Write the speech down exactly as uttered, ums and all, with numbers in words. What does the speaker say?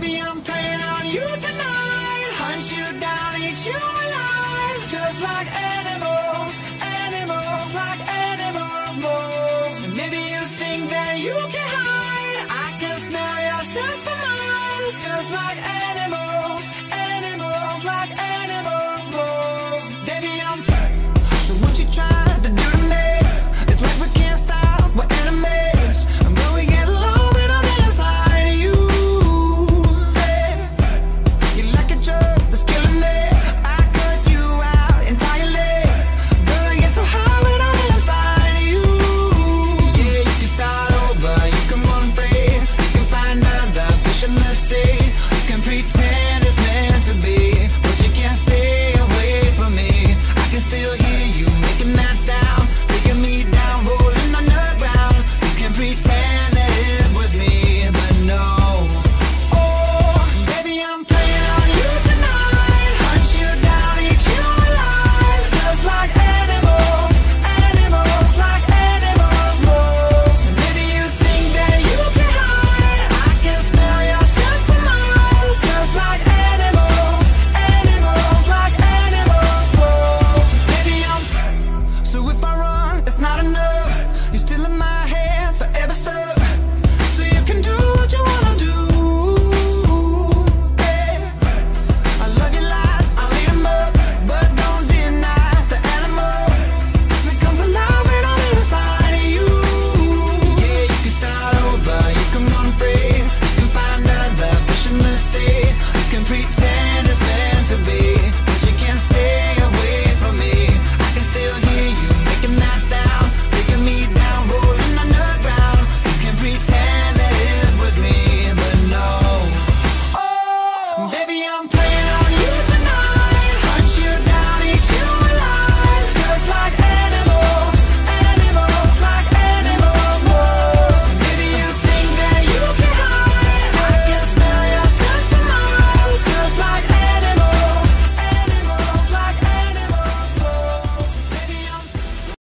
Baby, I'm playing on you tonight. Hunt you down, eat you alive. Just like animals, animals, like animals, moles. And maybe you think that you can hide. I can smell yourself for miles. Just like animals.